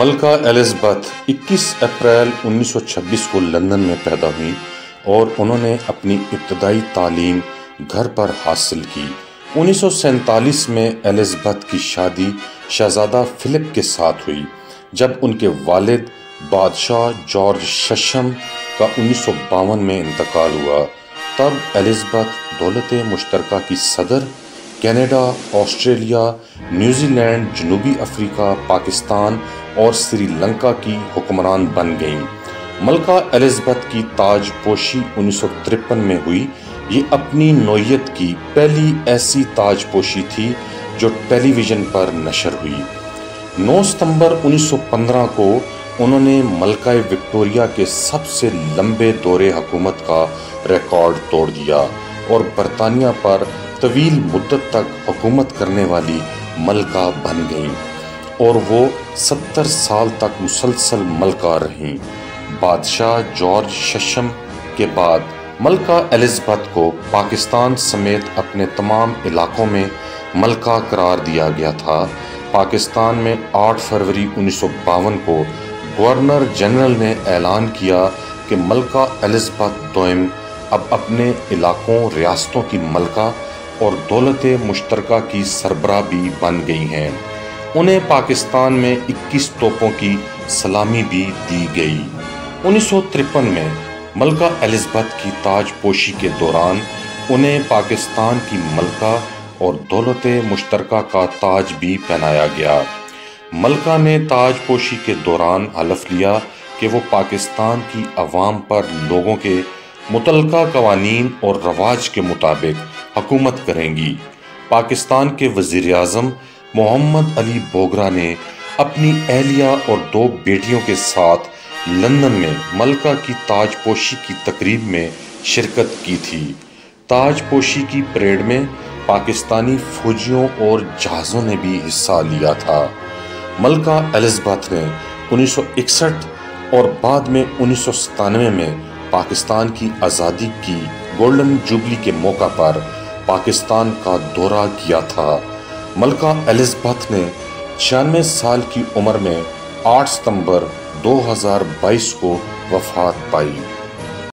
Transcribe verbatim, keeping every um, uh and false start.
ملکہ Elizabeth اکیس April انیس سو چھبیس کو لندن میں پیدا ہوئیں اور انہوں نے اپنی ابتدائی تعلیم گھر پر حاصل کی۔ انیس سو سینتالیس میں ایلزبتھ کی شادی شہزادہ فلپ کے ساتھ ہوئی۔ جب ان کے والد بادشاہ جارج ششم کا انیس سو باون میں انتقال ہوا، تب ایلزبتھ دولت مشترکہ کی صدر کینیڈا، آسٹریلیا، نیوزی لینڈ، جنوبی افریقہ، پاکستان اور سری لنکا کی حکمران بن گئیں۔ ملکہ ایلزبتھ کی تاج پوشی انیس سو ترپن میں ہوئی۔ یہ اپنی نوعیت کی پہلی ایسی تاج پوشی تھی جو ٹیلی ویژن پر نشر ہوئی۔ نو ستمبر انیس سو پندرہ کو انہوں نے ملکہ وکٹوریہ کے سب سے لمبے دور حکومت کا ریکارڈ توڑ دیا اور برطانیہ پر طویل مدت تک حکومت کرنے والی ملکہ بن گئیں، اور وہ ستر سال تک مسلسل ملکہ رہیں۔ بادشاہ جارج ششم کے بعد ملکہ ایلزبتھ کو پاکستان سمیت اپنے تمام علاقوں میں ملکہ قرار دیا گیا تھا۔ پاکستان میں آٹھ فروری انیس سو باون کو گورنر جنرل نے اعلان کیا کہ ملکہ ایلزبتھ دوئم اب اپنے علاقوں، ریاستوں کی ملکہ اور دولت مشترکہ کی سربراہ بھی بن گئی ہیں۔ انہیں پاکستان میں اکیس توپوں کی سلامی بھی دی گئی۔ انیس سو ترپن میں ملکہ ایلزبتھ کی تاج پوشی کے دوران انہیں پاکستان کی ملکہ اور دولت مشترکہ کا تاج بھی پہنایا گیا۔ ملکہ نے تاج پوشی کے دوران حلف لیا کہ وہ پاکستان کی عوام پر لوگوں کے متعلقہ قوانین اور رواج کے مطابق حکومت کریں گی۔ پاکستان کے وزیر اعظم محمد علی بوگرا نے اپنی اہلیہ اور دو بیٹیوں کے ساتھ لندن میں ملکہ کی تاج پوشی کی تقریب میں شرکت کی تھی۔ تاج پوشی کی پریڈ میں پاکستانی فوجیوں اور جہازوں نے بھی حصہ لیا تھا۔ ملکہ ایلزبتھ نے انیس سو اکسٹھ اور بعد میں انیس سو ستانوے میں پاکستان کی آزادی کی گولڈن جوبلی کے موقع پر پاکستان کا دورہ کیا تھا۔ ملکہ ایلزبتھ نے چھیانوے سال کی عمر میں آٹھ ستمبر دو ہزار بائیس کو وفات پائی۔